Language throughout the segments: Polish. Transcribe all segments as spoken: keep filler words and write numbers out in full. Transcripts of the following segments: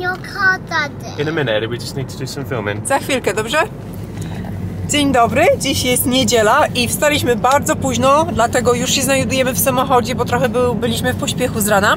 your car, Daddy. In a minute, we just need to do some filming. Za chwilkę, dobrze? Dzień dobry, dziś jest niedziela i wstaliśmy bardzo późno, dlatego już się znajdujemy w samochodzie, bo trochę był, byliśmy w pośpiechu z rana.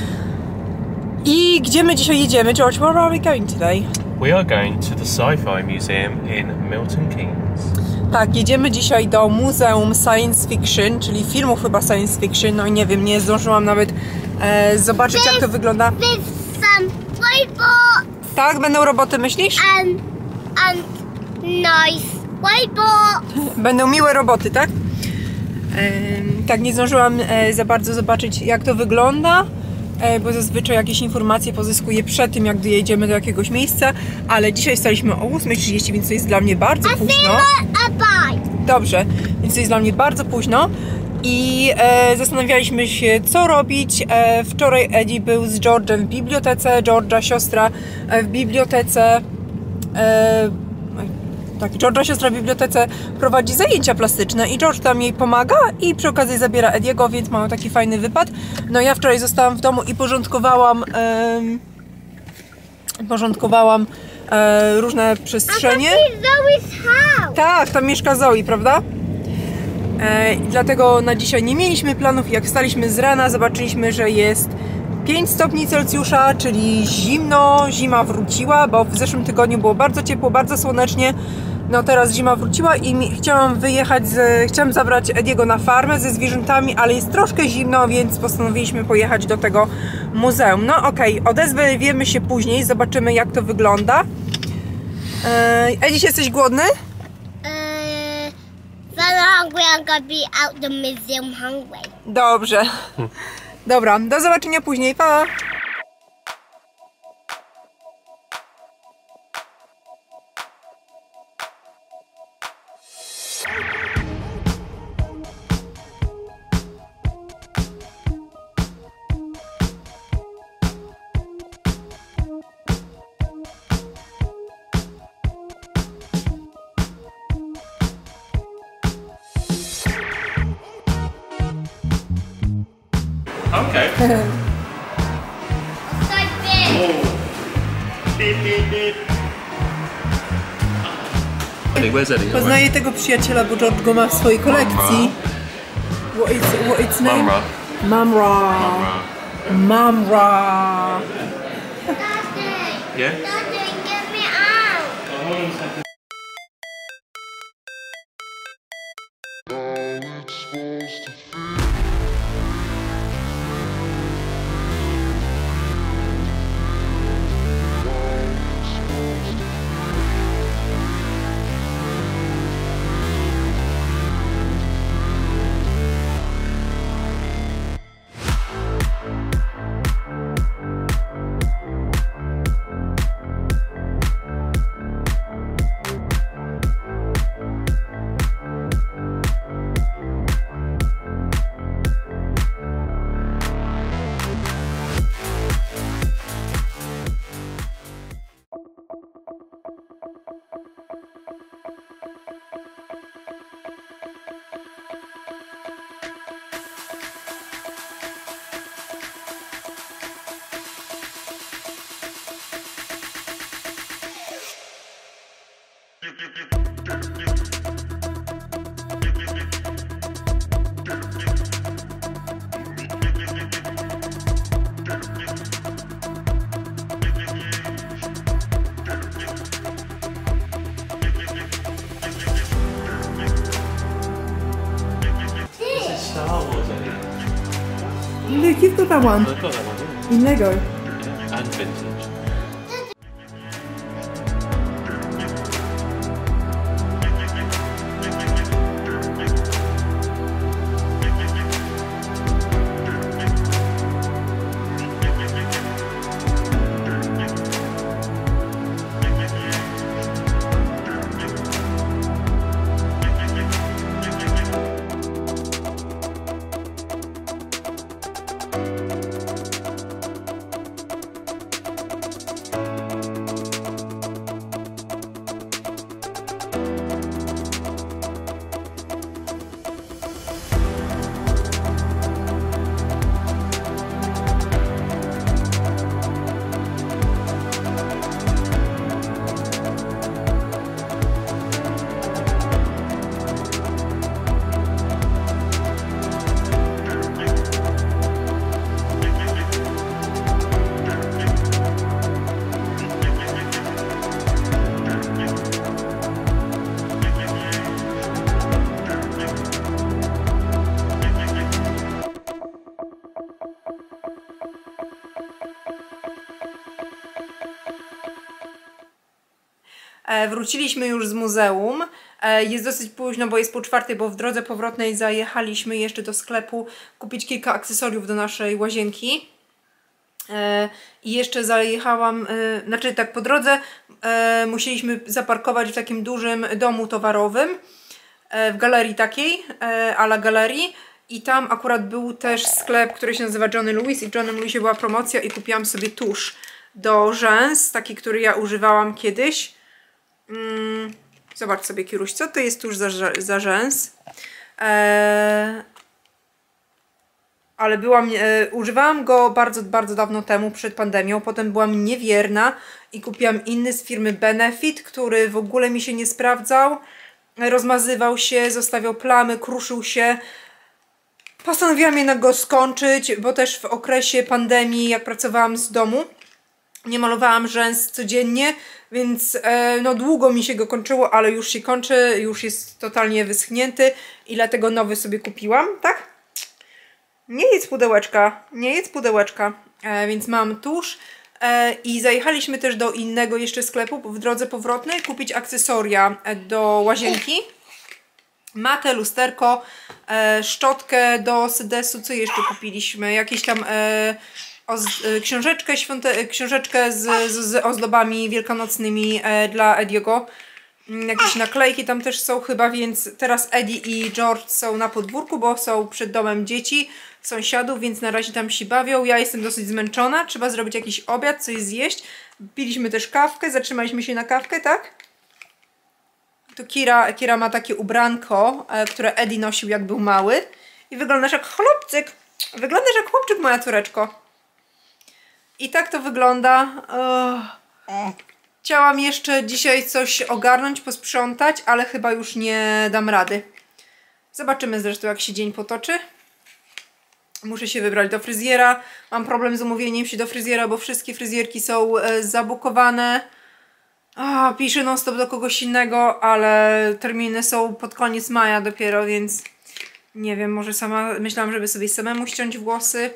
I gdzie my dzisiaj jedziemy? George, where are we going today? We are going to the Sci-Fi Museum in Milton Keynes. Tak, jedziemy dzisiaj do Muzeum Science Fiction, czyli filmów chyba science fiction, no i nie wiem, nie zdążyłam nawet e, zobaczyć jak to wygląda. With some whiteboard. Tak, będą roboty, myślisz? And, and nice whiteboard. Będą miłe roboty, tak? E, tak, nie zdążyłam e, za bardzo zobaczyć jak to wygląda, e, bo zazwyczaj jakieś informacje pozyskuję przed tym, jak jedziemy do jakiegoś miejsca, ale dzisiaj staliśmy o ósmej trzydzieści, więc to jest dla mnie bardzo późno. Dobrze, więc to jest dla mnie bardzo późno i e, zastanawialiśmy się, co robić. E, wczoraj Eddie był z George'em w bibliotece, George'a siostra w bibliotece. E, tak, George'a siostra w bibliotece prowadzi zajęcia plastyczne i George tam jej pomaga i przy okazji zabiera Ediego, więc mamy taki fajny wypad. No ja wczoraj zostałam w domu i porządkowałam e, porządkowałam e, różne przestrzenie. Tak, tam mieszka Zoe, prawda? E, i dlatego na dzisiaj nie mieliśmy planów. Jak wstaliśmy z rana, zobaczyliśmy, że jest pięć stopni Celsjusza, czyli zimno, zima wróciła, bo w zeszłym tygodniu było bardzo ciepło, bardzo słonecznie. No teraz zima wróciła i mi, chciałam wyjechać, z, chciałam zabrać Ediego na farmę ze zwierzętami, ale jest troszkę zimno, więc postanowiliśmy pojechać do tego muzeum. No okej, okay, odezwiemy się później, zobaczymy jak to wygląda. Eddie, jesteś głodny? Uh, very hungry. I'm gonna be out the museum hungry. Dobrze. Dobra, do zobaczenia później. Pa! Okay. So big. Oh. Beep, beep, beep. Eddie, where's Eddie? Poznaję tego przyjaciela, bo George go ma w swojej kolekcji. What is, what its name? Mamra. Mamra. Mamra. Daddy. Yeah? Daddy, get me out. Hold on a second. Look, you've got that one. I've got that one, yeah. In Lego. Yeah. And vintage. E, wróciliśmy już z muzeum. E, jest dosyć późno, bo jest po czwartej, bo w drodze powrotnej zajechaliśmy jeszcze do sklepu kupić kilka akcesoriów do naszej łazienki. E, I jeszcze zajechałam, e, znaczy tak po drodze e, musieliśmy zaparkować w takim dużym domu towarowym, e, w galerii takiej, e, a la galerii. I tam akurat był też sklep, który się nazywa Johnny Lewis i w Johnny Lewisie była promocja i kupiłam sobie tusz do rzęs, taki, który ja używałam kiedyś. Mm, zobacz sobie, Kiruś, co to jest tusz za, za rzęs. Eee, ale byłam, e, używałam go bardzo, bardzo dawno temu, przed pandemią. Potem byłam niewierna i kupiłam inny z firmy Benefit, który w ogóle mi się nie sprawdzał. Rozmazywał się, zostawiał plamy, kruszył się. Postanowiłam jednak go skończyć, bo też w okresie pandemii, jak pracowałam z domu, nie malowałam rzęs codziennie, więc e, no długo mi się go kończyło, ale już się kończy, już jest totalnie wyschnięty i dlatego nowy sobie kupiłam, tak? Nie jedz pudełeczka, nie jedz pudełeczka, e, więc mam tusz e, i zajechaliśmy też do innego jeszcze sklepu w drodze powrotnej kupić akcesoria do łazienki. Matę, lusterko, e, szczotkę do sedesu, co jeszcze kupiliśmy? Jakieś tam e, oz, e, książeczkę, świąte, książeczkę z, z, z ozdobami wielkanocnymi e, dla Ediego. Jakieś naklejki tam też są chyba, więc teraz Eddie i George są na podwórku, bo są przed domem dzieci, sąsiadów, więc na razie tam się bawią. Ja jestem dosyć zmęczona, trzeba zrobić jakiś obiad, coś zjeść. Piliśmy też kawkę, zatrzymaliśmy się na kawkę, tak? Tu Kira, Kira ma takie ubranko, e, które Eddie nosił jak był mały. I wyglądasz jak chłopczyk. Wyglądasz jak chłopczyk, moja córeczko. I tak to wygląda. Oh. Chciałam jeszcze dzisiaj coś ogarnąć, posprzątać, ale chyba już nie dam rady. Zobaczymy zresztą, jak się dzień potoczy. Muszę się wybrać do fryzjera. Mam problem z umówieniem się do fryzjera, bo wszystkie fryzjerki są e, zabukowane. A, piszę non stop do kogoś innego, ale terminy są pod koniec maja dopiero, więc nie wiem, może sama myślałam, żeby sobie samemu ściąć włosy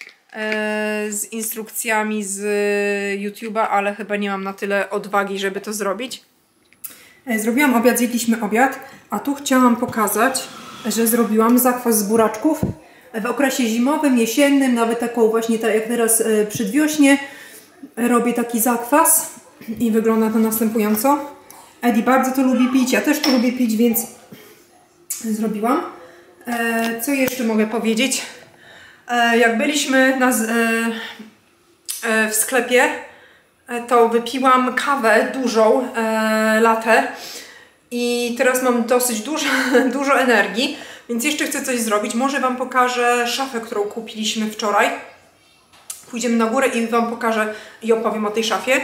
e, z instrukcjami z YouTube'a, ale chyba nie mam na tyle odwagi, żeby to zrobić. E, zrobiłam obiad, zjedliśmy obiad, a tu chciałam pokazać, że zrobiłam zakwas z buraczków w okresie zimowym, jesiennym, nawet taką właśnie tak jak teraz e, przedwiośnie robię taki zakwas. I wygląda to następująco. Eddie bardzo to lubi pić, ja też to lubię pić, więc zrobiłam. E, co jeszcze mogę powiedzieć? E, jak byliśmy na, e, e, w sklepie, e, to wypiłam kawę dużą, e, latte. I teraz mam dosyć dużo, dużo energii, więc jeszcze chcę coś zrobić. Może Wam pokażę szafę, którą kupiliśmy wczoraj. Pójdziemy na górę i Wam pokażę i opowiem o tej szafie.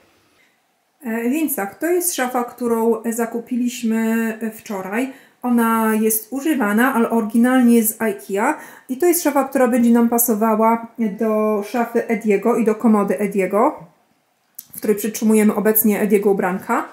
Więc tak, to jest szafa, którą zakupiliśmy wczoraj. Ona jest używana, ale oryginalnie z IKEA. I to jest szafa, która będzie nam pasowała do szafy Ediego i do komody Ediego, w której przytrzymujemy obecnie Ediego ubranka.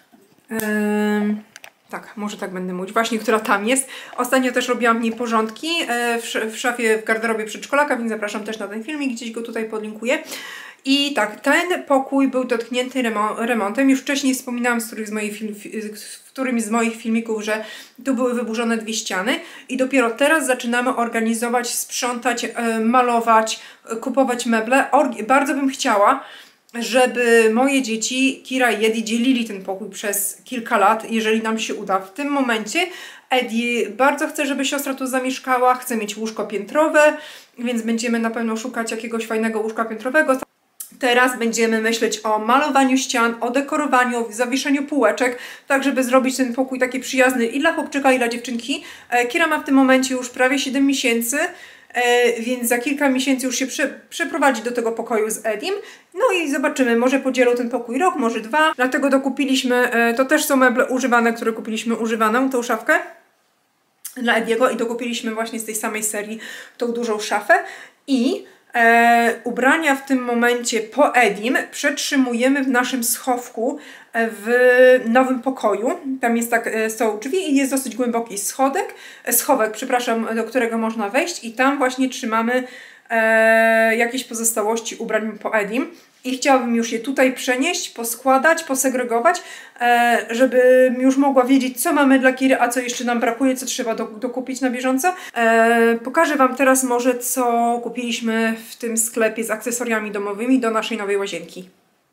Ehm, tak, może tak będę mówić. Właśnie, która tam jest. Ostatnio też robiłam w niej porządki w, w szafie w garderobie przedszkolaka, więc zapraszam też na ten filmik, gdzieś go tutaj podlinkuję. I tak, ten pokój był dotknięty remontem. Już wcześniej wspominałam z którymś z moich, film, w którymś z moich filmików, że tu były wyburzone dwie ściany. I dopiero teraz zaczynamy organizować, sprzątać, malować, kupować meble. Bardzo bym chciała, żeby moje dzieci, Kira i Eddie, dzielili ten pokój przez kilka lat, jeżeli nam się uda. W tym momencie Eddie bardzo chce, żeby siostra tu zamieszkała, chce mieć łóżko piętrowe, więc będziemy na pewno szukać jakiegoś fajnego łóżka piętrowego. Teraz będziemy myśleć o malowaniu ścian, o dekorowaniu, o zawieszeniu półeczek, tak żeby zrobić ten pokój taki przyjazny i dla chłopczyka, i dla dziewczynki. Kira ma w tym momencie już prawie siedem miesięcy, więc za kilka miesięcy już się prze, przeprowadzi do tego pokoju z Edim. No i zobaczymy, może podzielą ten pokój rok, może dwa. Dlatego dokupiliśmy, to też są meble używane, które kupiliśmy używaną, tą szafkę dla Ediego i dokupiliśmy właśnie z tej samej serii tą dużą szafę. I E, ubrania w tym momencie po Edim przetrzymujemy w naszym schowku w nowym pokoju. Tam jest tak, są drzwi i jest dosyć głęboki schodek, schowek, przepraszam, do którego można wejść i tam właśnie trzymamy e, jakieś pozostałości ubrań po Edim. I chciałabym już je tutaj przenieść, poskładać, posegregować, e, żebym już mogła wiedzieć, co mamy dla Kiry, a co jeszcze nam brakuje, co trzeba do, dokupić na bieżąco. E, pokażę Wam teraz może, co kupiliśmy w tym sklepie z akcesoriami domowymi do naszej nowej łazienki.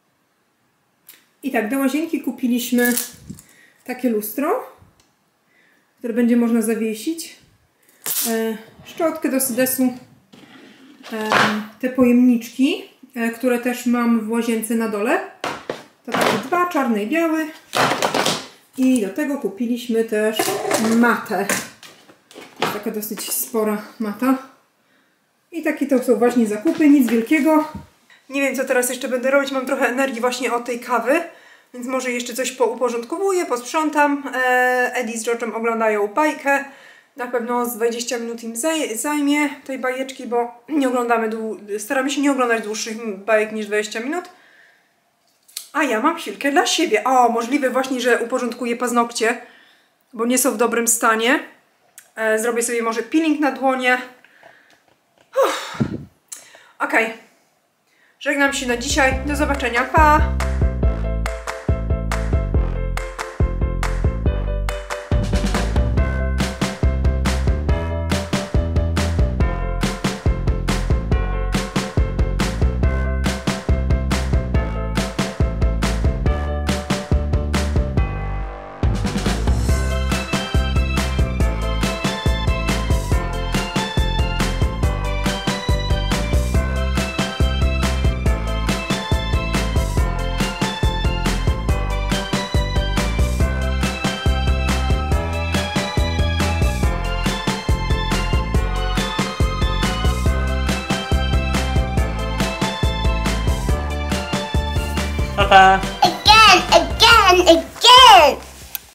I tak, do łazienki kupiliśmy takie lustro, które będzie można zawiesić. E, szczotkę do sedesu, e, te pojemniczki, e, które też mam w łazience na dole. To takie dwa, czarny i biały. I do tego kupiliśmy też matę. To taka dosyć spora mata. I takie to są właśnie zakupy, nic wielkiego. Nie wiem, co teraz jeszcze będę robić. Mam trochę energii właśnie od tej kawy, więc może jeszcze coś pouporządkowuję, posprzątam. Eddie z George'em oglądają bajkę. Na pewno z dwadzieścia minut im zajmie tej bajeczki, bo nie oglądamy, staramy się nie oglądać dłuższych bajek niż dwadzieścia minut. A ja mam chwilkę dla siebie. O, możliwe właśnie, że uporządkuję paznokcie, bo nie są w dobrym stanie. Zrobię sobie może peeling na dłonie. Okej. Okay. Żegnam się na dzisiaj. Do zobaczenia. Pa! Pa pa! Again, again.